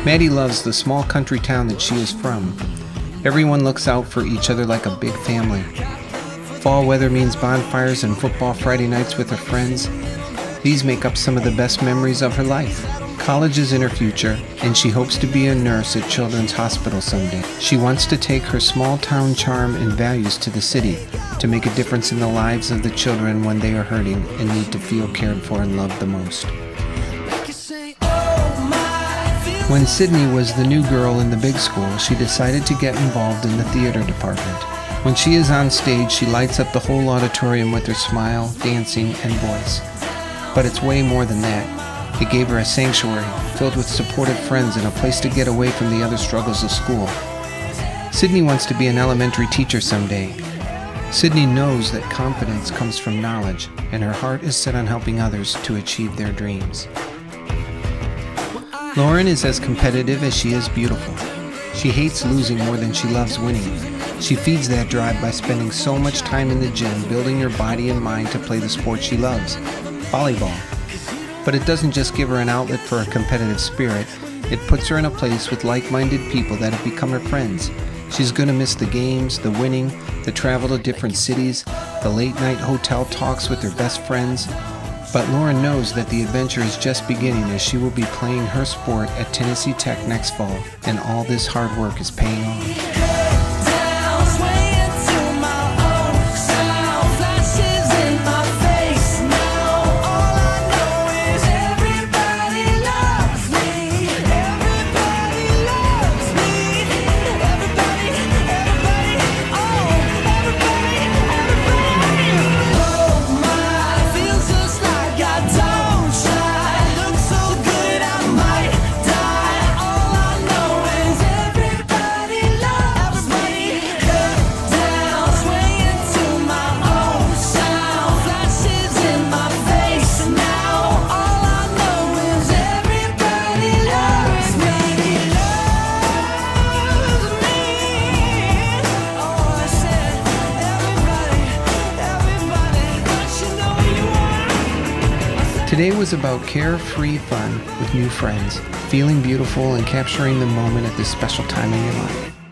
Maddie loves the small country town that she is from. Everyone looks out for each other like a big family. Fall weather means bonfires and football Friday nights with her friends. These make up some of the best memories of her life. College is in her future, and she hopes to be a nurse at Children's Hospital someday. She wants to take her small town charm and values to the city to make a difference in the lives of the children when they are hurting and need to feel cared for and loved the most. When Sydney was the new girl in the big school, she decided to get involved in the theater department. When she is on stage, she lights up the whole auditorium with her smile, dancing, and voice. But it's way more than that. It gave her a sanctuary, filled with supportive friends and a place to get away from the other struggles of school. Sydney wants to be an elementary teacher someday. Sydney knows that confidence comes from knowledge, and her heart is set on helping others to achieve their dreams. Lauren is as competitive as she is beautiful. She hates losing more than she loves winning. She feeds that drive by spending so much time in the gym building her body and mind to play the sport she loves, volleyball. But it doesn't just give her an outlet for her competitive spirit, it puts her in a place with like-minded people that have become her friends. She's going to miss the games, the winning, the travel to different cities, the late-night hotel talks with her best friends. But Lauren knows that the adventure is just beginning as she will be playing her sport at Tennessee Tech next fall, and all this hard work is paying off. Today was about carefree fun with new friends, feeling beautiful and capturing the moment at this special time in your life.